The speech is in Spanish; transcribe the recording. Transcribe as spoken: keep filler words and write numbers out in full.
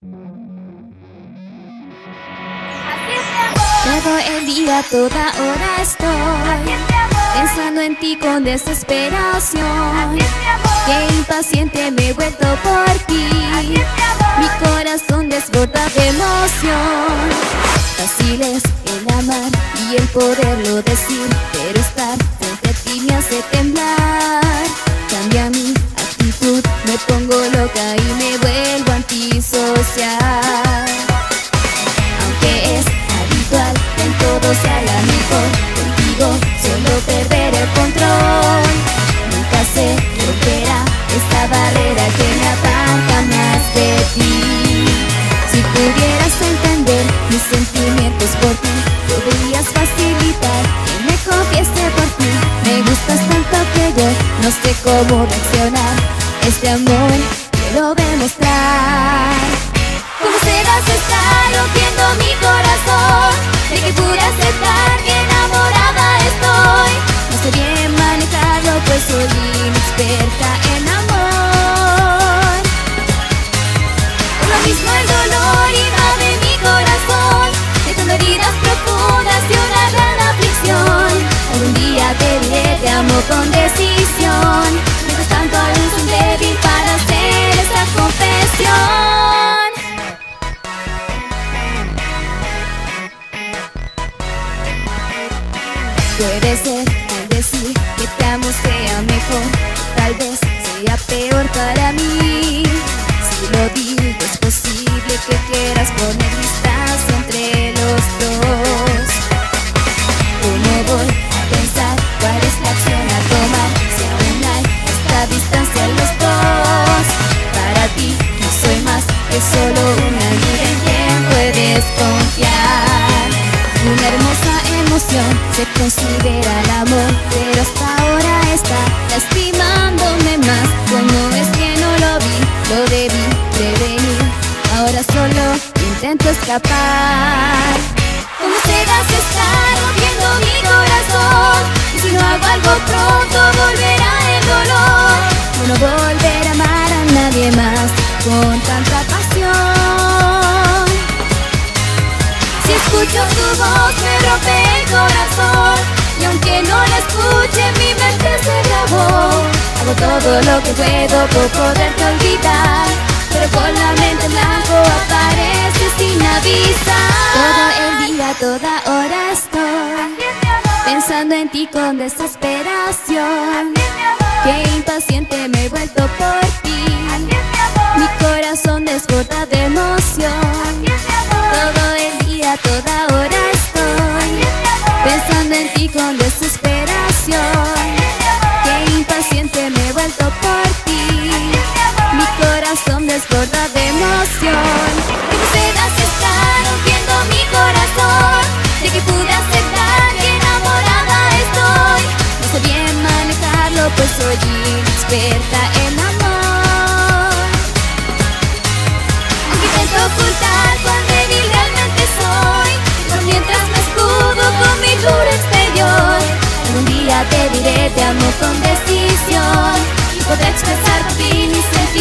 Todo el día, toda hora estoy pensando en ti con desesperación. Qué impaciente me he vuelto por ti. Mi corazón desborda de emoción. Fácil es el amar y el poderlo decir, pero estar frente a ti me hace temblar. Cambia mi actitud, me pongo loca y me vuelvo antisocial. Aunque es habitual que en todo se haga mejor, contigo solo perder el control. Nunca se romperá esta barrera que me aparta más de ti. Si pudieras entender mis sentimientos por ti, podrías facilitar que me confiese por ti. Me gustas tanto que yo no sé cómo reaccionar. Este amor quiero demostrar. ¿Cómo serás estar rompiendo mi corazón? De que pude aceptar que enamorada estoy. No sé bien manejarlo, pues soy inexperta en amor. Por lo mismo el dolor invade mi corazón, dejando heridas profundas y una gran aflicción. Algún día te diré te amo con decisión. Mientras tanto aún soy débil para hacer esta confesión. Puede ser, tal vez sí, que te amo sea mejor, tal vez sea peor para mí. Si lo digo es posible que quieras poner distancia entre los dos. ¿Cómo voy a pensar cuál es la acción a tomar si aún hay esta distancia en los dos? Para ti no soy más que solo una amiga en quien puedes confiar. Una hermosa emoción se considera el amor, pero hasta ahora está lastimándome más. Como es que no lo vi, lo debí prevenir. Ahora solo intento escapar. ¿Cómo será si estar rompiendo mi corazón? Y si no hago algo pronto volverá el dolor. O no volver a amar a nadie más con tanta pasión. Si escucho tu voz me rompe el corazón, y aunque no la escuche mi mente se grabó. Hago todo lo que puedo por poderte olvidar, pero con la mente en blanco apareces sin avisar. Todo el día, toda hora estoy pensando en ti con desesperación. Qué impaciente me he vuelto por ti. Mi corazón desborda de emoción. Todo el día, toda hora estoy pensando en ti con desesperación. Qué impaciente me he vuelto por ti. Mi corazón desborda de emoción. ¿Cómo será si estar rompiendo mi corazón? De que pude aceptar que enamorada estoy. No sé bien manejarlo, pues soy inexperta en amor. Aunque intento ocultar cuán débil realmente soy, pero mientras me escudo con mi duro exterior. Algún día te diré te amo con decisión, y podré expresar por fin mis sentimientos.